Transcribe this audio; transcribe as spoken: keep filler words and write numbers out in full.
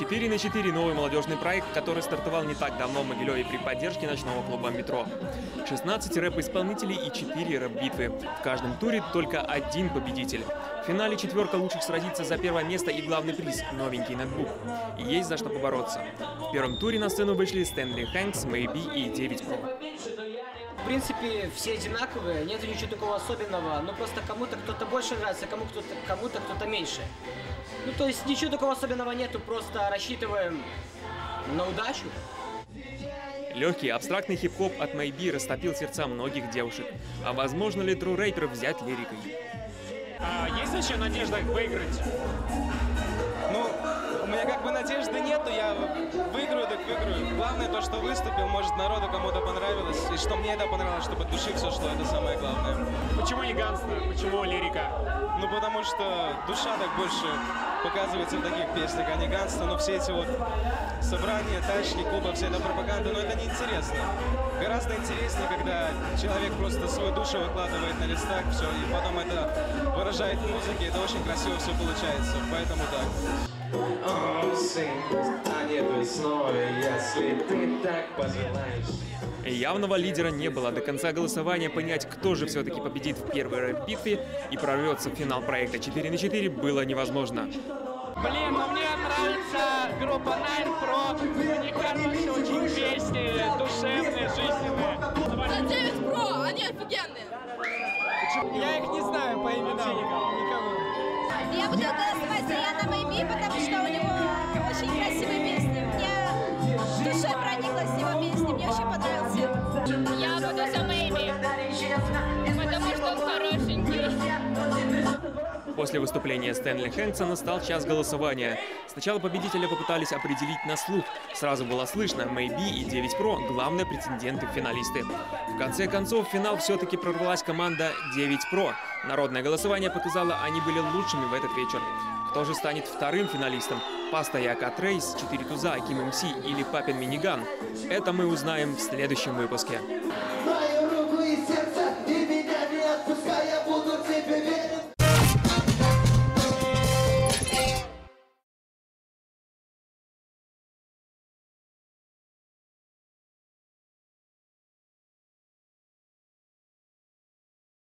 четыре на четыре – новый молодежный проект, который стартовал не так давно в Могилеве при поддержке ночного клуба «Метро». шестнадцать рэп-исполнителей и четыре рэп-битвы. В каждом туре только один победитель. В финале четверка лучших сразится за первое место и главный приз – новенький ноутбук. И есть за что побороться. В первом туре на сцену вышли Стэнли Хэнкс, Мэйби и девять про. В принципе, все одинаковые, нет ничего такого особенного, но просто кому-то кто-то больше нравится, кому кто-то кому-то кто-то меньше. Ну, то есть ничего такого особенного нету, просто рассчитываем на удачу. Легкий абстрактный хип-хоп от Мэйби растопил сердца многих девушек. А возможно ли тру рэпер взять лирикой? А есть еще надежда выиграть? Ну, у меня как бы надежды нету, я выиграю, так выиграю. Главное то, что выступил, может народу кому-то понравилось, и что мне это понравилось, чтобы от души все шло, это самое главное. Почему не гангстер? Почему лирика? Ну, потому что душа так больше показывается в таких песнях, а не гангстер, но все эти вот собрания, тачки, клуба, вся эта пропаганда, но это неинтересно. Гораздо интереснее, когда человек просто свою душу выкладывает на листах, все, и потом это выражает в музыке, это очень красиво все получается, поэтому так. Явного лидера не было. До конца голосования понять, кто же все-таки победит в первой рэп-битве и прорвется в финал проекта четыре на четыре, было невозможно. Блин, ну мне нравится группа Nine Pro, у них хорошие очень песни, душевные, жизненные. За девять про, они офигенные. Я их не знаю по именам, никого. Я буду голосовать за Яна Мэйби, потому что у него очень красивые песни. Мне душой прониклась его песни, мне очень понравился. Я буду за Мэйби, потому что он хорошенький. После выступления Стэнли Хэнкса настал час голосования. Сначала победителя попытались определить на слух. Сразу было слышно, Мэйби и девять про – главные претенденты-финалисты. В конце концов, в финал все-таки прорвалась команда девять про. Народное голосование показало, они были лучшими в этот вечер. Кто же станет вторым финалистом? Паста и Ака Трейс, четыре туза, Ким эм си или Папин Миниган? Это мы узнаем в следующем выпуске.